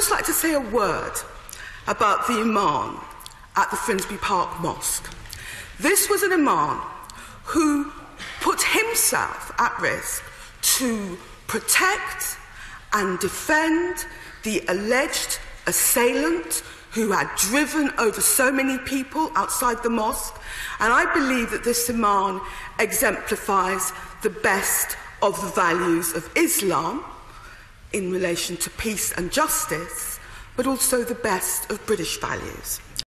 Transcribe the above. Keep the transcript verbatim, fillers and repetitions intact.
just like to say a word about the Imam at the Finsbury Park Mosque. This was an Imam who put himself at risk to protect and defend the alleged assailant who had driven over so many people outside the mosque. And I believe that this Imam exemplifies the best of the values of Islam in relation to peace and justice, but also the best of British values.